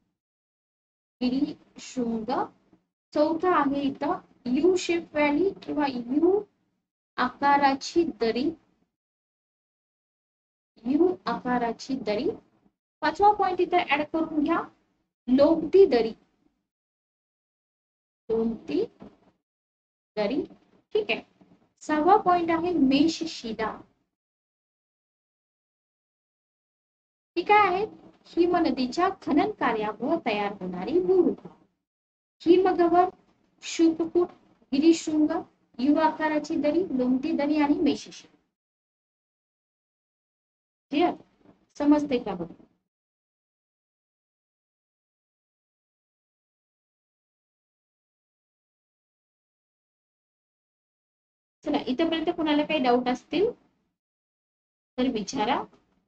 गिरीशृंग. चौथा आहे इथं यू शेप व्हॅली किंवा यू आकाराची दरी, यू आकाराची दरी. पाचवा पॉइंट इथं ऍड करून घ्या, लोंबती दरी, लोंबती दरी. ठीक आहे. सहावा पॉइंट आहे मेषशिला. ही काय आहे? हिमनदीच्या खनन कार्यामुळे तयार होणारी भूरूप. हिमगवर, शुककूट, गिरीशृंग, यू आकाराची दरी, लोंबती दरी आणि मेषशिला. क्लिअर? समजते का बघ? चला, इथपर्यंत कुणाला काही डाऊट असतील तर विचारा.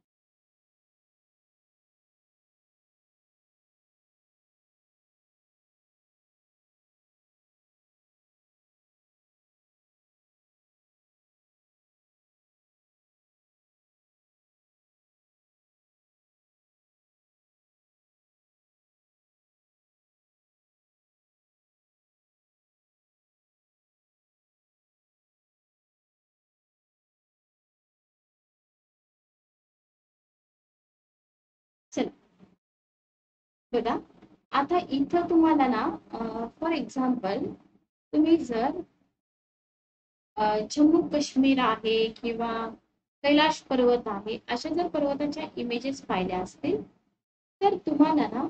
चला बघा, आता इथं तुम्हाला ना फॉर एक्झाम्पल तुम्ही जर जम्मू काश्मीर आहे किंवा कैलाश पर्वत आहे अशा जर पर्वताच्या इमेजेस पाहिल्या असतील तर तुम्हाला ना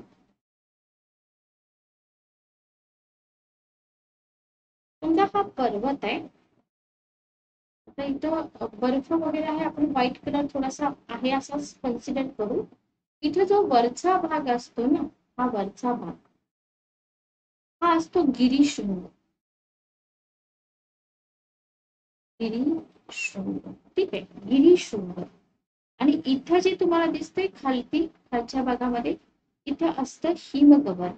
समजा हा पर्वत आहे. आता इथं बर्फ वगैरे आहे, आपण व्हाईट कलर थोडासा आहे असं कन्सिडर करू. इथं जो वरचा भाग असतो ना, हा वरचा भाग हा असतो गिरीशृंग, गिरीशृंग. ठीक आहे, गिरीशृंग. आणि इथं जे तुम्हाला दिसतंय खालच्या भागामध्ये इथं असतं हिमगवर,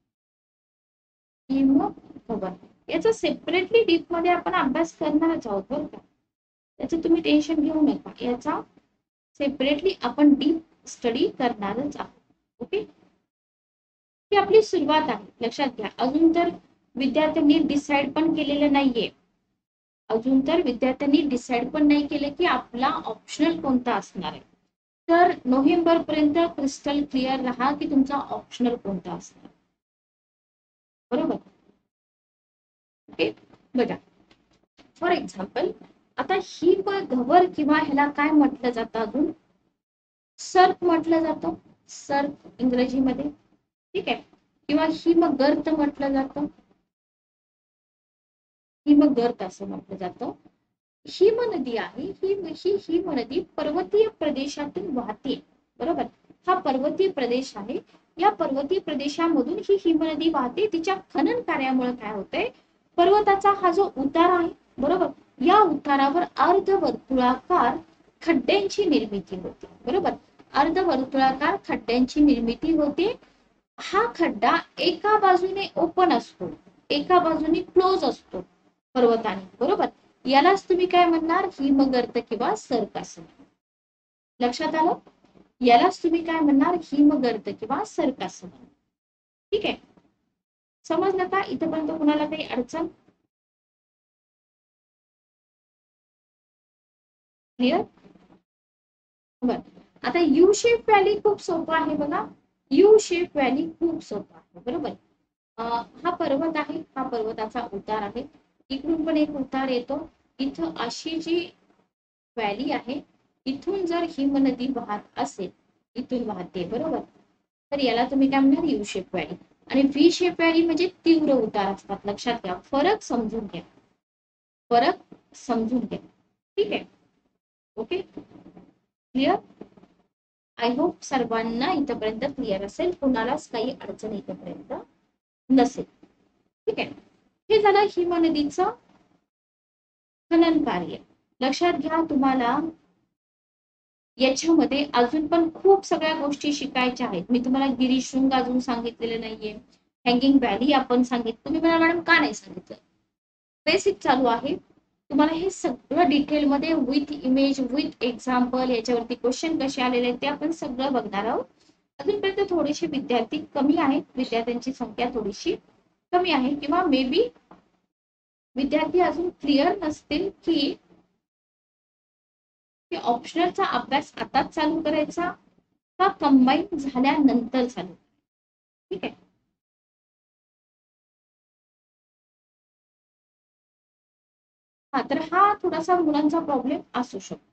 हिमगवर. याचा सेपरेटली डीप मध्ये आपण अभ्यास करणारच आहोत बरं का, त्याचं तुम्ही टेन्शन घेऊ नका. याचा सेपरेटली आपण डीप स्टडी करणारच आहोत. ओके, ही आपली सुरुवात आहे, लक्षात घ्या. अजून तर विद्यार्थ्यांनी डिसाइड पण केलेलं नाहीये, अजून तर विद्यार्थ्यांनी डिसाइड पण नाही केलं की आपला ऑप्शनल कोणता असणार आहे. तर नोव्हेंबर पर्यंत क्रिस्टल क्लिअर राहा की तुमचा ऑप्शनल कोणता असणार. ओके बघा, फॉर एक्झाम्पल आता हिमगव्हर किंवा ह्याला काय म्हटलं जातं, अजून सर्प म्हटलं जातं, सर्प इंग्रजीमध्ये, ठीक आहे, किंवा हिमगर्त म्हटलं जातं, हिमगर्त असं म्हटलं जातं. हिमनदी आहे ही हिमनदी पर्वतीय प्रदेशातून वाहते, बरोबर. हा पर्वतीय प्रदेश आहे, या पर्वतीय प्रदेशामधून ही हिमनदी वाहते. तिच्या खनन कार्यामुळे काय होतंय, पर्वताचा हा जो उतार आहे, बरोबर, या उतारावर अर्धवर्तुळाकार खड्ड्यांची निर्मिती होते, बरोबर. अर्धवर्तुळाकार खड्ड्यांची निर्मिती होते. हा खड्डा एका बाजूने ओपन असतो, एका बाजूने क्लोज असतो पर्वताने, बरोबर. यालाच तुम्ही काय म्हणणार, हिमगर्त किंवा सर्प असं. लक्षात आलं, यालाच तुम्ही काय म्हणणार, हिमगर्त किंवा सर्प असं. ठीक आहे, समजलं का इथपर्यंत? कुणाला काही अडचण? क्लिअर? बर, आता यू शेप व्हॅली खूप सोपं आहे बघा. यू शेप व्हॅली खूप सोपं आहे, बरोबर. हा पर्वत आहे, हा पर्वताचा उतार आहे, इकडून पण एक उतार येतो, इथं अशी जी व्हॅली आहे, इथून जर हिमनदी वाहत असेल, इथून वाहते, बरोबर, तर याला तुम्ही काय म्हणणार, यू शेप व्हॅली. आणि व्ही शेप व्हॅली म्हणजे तीव्र उतार असतात. लक्षात घ्या, फरक समजून घ्या, फरक समजून घ्या. ठीक आहे, ओके, क्लिअर? आय होप सर्वांना इथपर्यंत क्लिअर असेल, कुणालाच काही अडचण इथपर्यंत नसेल. ठीक आहे, हे झालं हिमनदीचं खनन कार्य. लक्षात घ्या, तुम्हाला याच्यामध्ये अजून पण खूप सगळ्या गोष्टी शिकायच्या आहेत. मी तुम्हाला गिरीशृंग अजून सांगितलेलं नाहीये, हँगिंग व्हॅली आपण सांगितलं. तुम्ही मला मॅडम का नाही सांगितलं? बेसिक चालू आहे, तुम्हाला हे सगळं डिटेलमध्ये विथ इमेज विथ एक्झाम्पल, याच्यावरती क्वेश्चन कसे आलेले आहेत ते आपण सगळं बघणार आहोत. अजूनपर्यंत थोडेसे विद्यार्थी कमी आहेत, विद्यार्थ्यांची संख्या थोडीशी कमी आहे, किंवा मे बी विद्यार्थी अजून क्लिअर नसतील की ऑप्शनलचा अभ्यास आताच चालू करायचा का कंबाईन झाल्यानंतर चालू. ठीक आहे, हा तर हा थोडासा मुलांचा प्रॉब्लेम असू शकतो.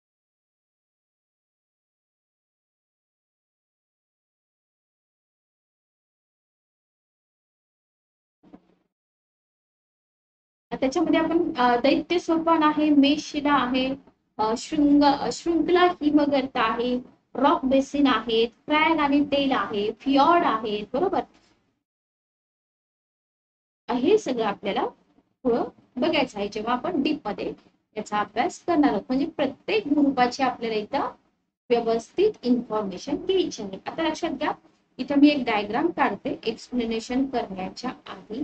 त्याच्यामध्ये आपण दैत्य सोपान आहे, मेषशिला आहे, शृंखला हिमगर्त आहे, रॉक बेसिन आहेत, क्रॅग आणि टेल आहे, फियॉर्ड आहेत, बरोबर. हे सगळं आपल्याला थोडं बघायचं आहे जेव्हा आपण डीप मध्ये याचा अभ्यास करणार आहोत. म्हणजे प्रत्येक ग्रुपाची आपल्याला इथं व्यवस्थित इन्फॉर्मेशन घ्यायची आहे. आता लक्षात घ्या, इथं मी एक डायग्राम काढते एक्सप्लेनेशन करण्याच्या आधी.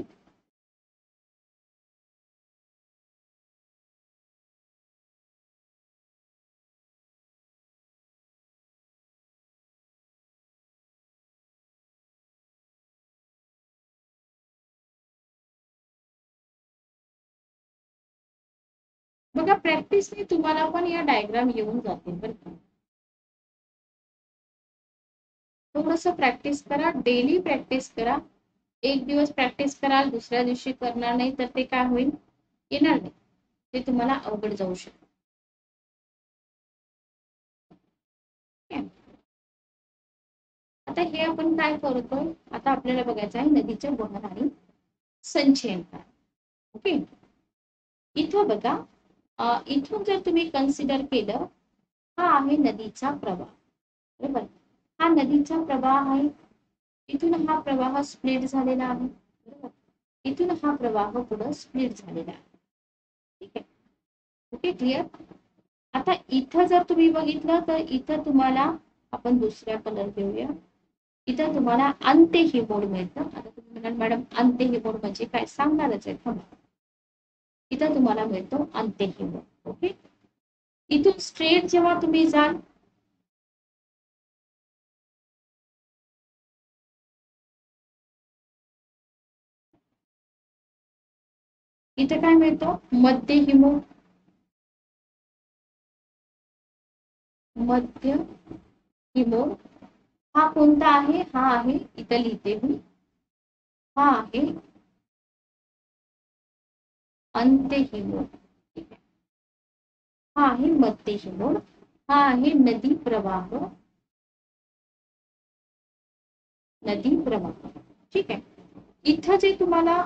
बघा, प्रॅक्टिसने तुम्हाला पण या डायग्राम येऊन जातील बरं का. थोडस प्रॅक्टिस करा, डेली प्रॅक्टिस करा. एक दिवस प्रॅक्टिस कराल, दुसऱ्या दिवशी करणार नाही तर ते काय होईल, येणार नाही, ते तुम्हाला अवघड जाऊ शकतं. आता हे आपण काय करतोय, आता आपल्याला बघायचं आहे नदीचे वहन आणि संचयन काय. ओके, इथं बघा, इथून जर तुम्ही कन्सिडर केलं, हा आहे नदीचा प्रवाह, बरोबर. हा नदीचा प्रवाह आहे, इथून हा प्रवाह स्प्लिट झालेला आहे, बरोबर. इथून हा प्रवाह पुढे स्प्लिट झालेला आहे. ठीक आहे, ओके, क्लिअर? आता इथं जर तुम्ही बघितलं तर इथं तुम्हाला, आपण दुसऱ्या कलर घेऊया, इथं तुम्हाला अंत्य ही मोड मिळतं. आता तुम्ही म्हणाल मॅडम अंत्य ही मोड म्हणजे काय, सांगणारच आहे थांबा. इथं तुम्हाला मिळतो अंत्य ही मोड. ओके, इथून स्ट्रेट जेव्हा तुम्ही जाल, इथं काय मिळतं, मध्य हिमोड. मध्य हिमोड हा कोणता आहे, हा आहे, इथं लिहिते मी, हा आहे अंत्य हिमोड, ठीक आहे. हा आहे मध्य हिमोड, हा आहे नदी प्रवाह, नदी प्रवाह, ठीक आहे. इथं जे तुम्हाला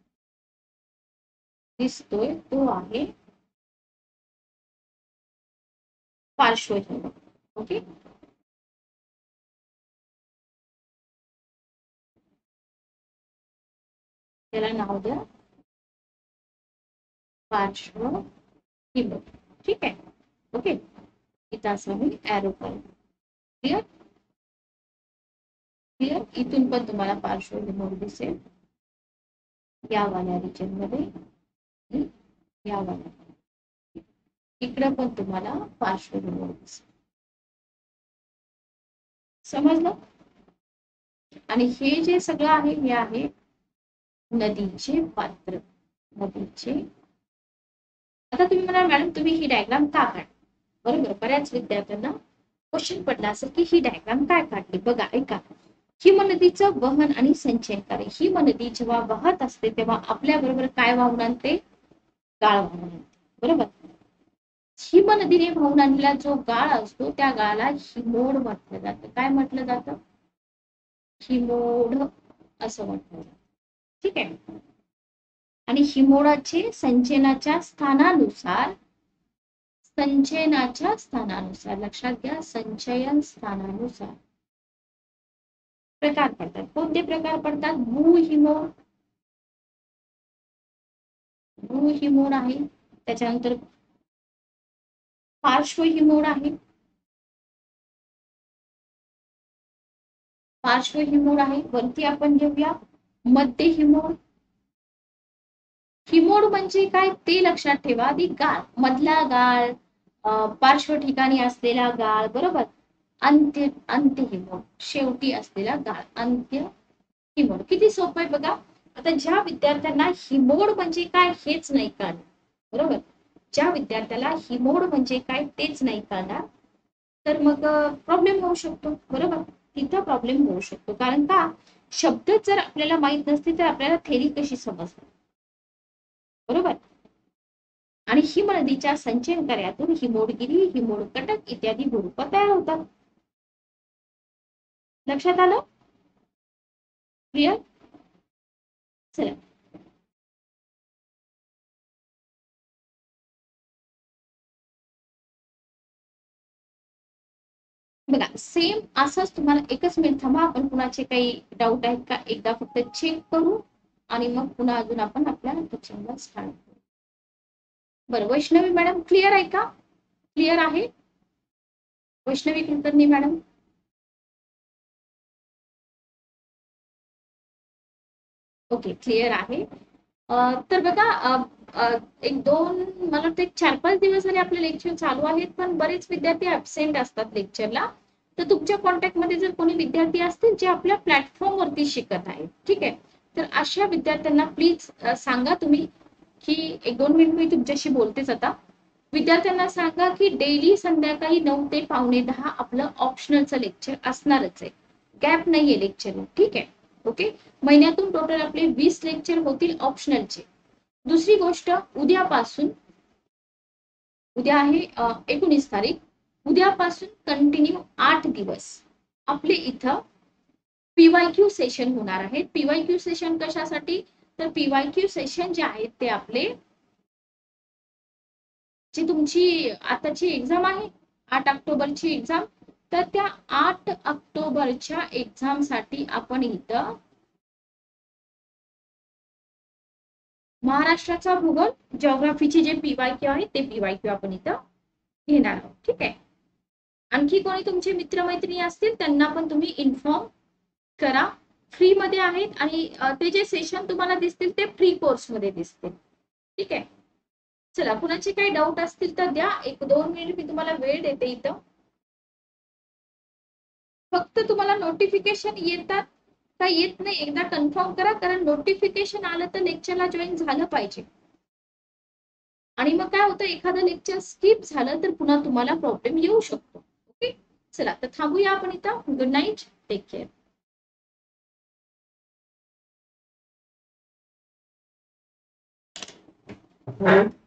दिसतोय तो आहे पार्श्व हिमोड. ओके, त्याला नाव द्या पार्श्व हिमोड, ठीक आहे. ओके, इथं असं मी एरो करेन. Clear, clear. इथून पण तुम्हाला पार्श्व हिमोड दिसेल या वाल्या रिजन मध्ये, या वाल्या इकडे पण तुम्हाला पार्श्व हिमोड दिसेल. समजलं. आणि हे जे सगळं आहे हे आहे नदीचे पात्र, नदीचे. आता तुम्ही म्हणा मॅडम तुम्ही ही डायग्राम का काढली, बरोबर. बऱ्याच विद्यार्थ्यांना क्वेश्चन पडला असेल की ही डायग्राम काय काढली. बघा ऐका, हिमनदीचं वहन आणि संचयन कार्य. हिमनदी जेव्हा वाहत असते तेव्हा आपल्या बरोबर काय वाहून आणते, गाळ वाहून आणते, बरोबर. हिमनदीने वाहून आणलेला जो गाळ असतो त्या गाळाला हिमोड म्हटलं जातं. काय म्हटलं जातं, हिमोड असं म्हटलं जातं, ठीक आहे. आणि हिमोडाचे संचयनाच्या स्थानानुसार, संचयनाच्या स्थानानुसार लक्षात घ्या, संचयन स्थानानुसार प्रकार पडतात. कोणते प्रकार पडतात, भूहिमोड, भूहिमोड आहे. त्याच्यानंतर पार्श्व हिमोड आहे, पार्श्व हिमोड आहे. वरती आपण घेऊया मध्य हिमोड. हिमोड म्हणजे काय ते लक्षात ठेवा. आधी गाळ, मधला गाळ, पार्श्व ठिकाणी असलेला गाळ, बरोबर. अंत्य, अंत्य हिमोड, शेवटी असलेला गाळ, अंत्य हिमोड. किती सोपं आहे बघा. आता ज्या विद्यार्थ्यांना हिमोड म्हणजे काय हेच नाही कळणार, बरोबर, ज्या विद्यार्थ्याला हिमोड म्हणजे काय तेच नाही कळणार, तर मग प्रॉब्लेम होऊ शकतो, बरोबर. तिथं प्रॉब्लेम होऊ शकतो. कारण का, शब्द जर आपल्याला माहित नसते तर आपल्याला थेरी कशी समजते, बरोबर. आणि हिमनदीच्या संचयन कार्यातून हिमोडगिरी, हिमोडकटक इत्यादी भूरूप तयार होतात. लक्षात आलं, क्लिअर. चला, बघा सेम असंच तुम्हाला. एकच मिनिट थांबा, आपण कुणाचे काही डाऊट आहेत का एकदा फक्त चेक करू आणि मग पुन्हा अजून आपण आपल्या टीचिंगला स्टार्ट करू. बरं, वैष्णवी मॅडम क्लिअर आहे का, क्लिअर आहे Vaishnavi Kulkarni madam. Okay, clear आहे. तर बघा, एक दोन, मला वाटतं एक 4-5 दिवस झाले आपले लेक्चर चालू आहेत, पण बरेच विद्यार्थी ऍबसेंट असतात लेक्चरला. तर तुमच्या कॉन्टॅक्टमध्ये जर कोणी विद्यार्थी असतील जे आपल्या प्लॅटफॉर्म वरती शिकत आहेत, ठीक आहे, तर अशा विद्यार्थ्यांना प्लीज सांगा तुम्ही की 1-2 मिनिट मी तुमच्याशी बोलतेच आता. विद्यार्थ्यांना सांगा की डेली संध्याकाळी 9 ते 9:45 आपलं ऑप्शनलचं लेक्चर असणारच आहे, गॅप नाहीये लेक्चरला, ठीक आहे. ओके, महिन्यातून टोटल आपले 20 लेक्चर होतील ऑप्शनलचे. दुसरी गोष्ट, उद्यापासून, उद्या आहे 19 तारीख, उद्यापासून कंटिन्यू 8 दिवस आपले इथं पीवायक्यू सेशन होणार आहेत. पीवायक्यू सेशन कशासाठी, तर पीवायक्यू सेशन जे आहेत ते आपले, जी तुमची आताची एक्झाम आहे 8 ऑक्टोबरची एक्झाम, तर त्या 8 ऑक्टोबरच्या एक्झाम साठी आपण इथं महाराष्ट्राचा भूगोल, जिओग्राफीचे जे पीवायक्यू आहे ते पीवायक्यू आपण इथं घेणार आहोत, ठीक आहे. आणखी कोणी तुमचे मित्रमैत्रिणी असतील त्यांना पण तुम्ही इन्फॉर्म करा. फ्री मध्ये आहेत आणि ते जे सेशन तुम्हाला दिसतील ते फ्री कोर्स मध्ये दिसतील, ठीक आहे. चला, कुणाचे काही डाऊट असतील तर द्या, 1-2 मिनिट मी तुम्हाला वेळ देते इथं. फक्त तुम्हाला नोटिफिकेशन येतात का येत नाही एकदा कन्फर्म करा, कारण नोटिफिकेशन आलं तर लेक्चरला जॉईन झालं पाहिजे. आणि मग काय होतं, एखादं लेक्चर स्किप झालं तर पुन्हा तुम्हाला प्रॉब्लेम येऊ शकतो. ओके, चला तर थांबूया आपण इथं. Good night, take care. हम्म.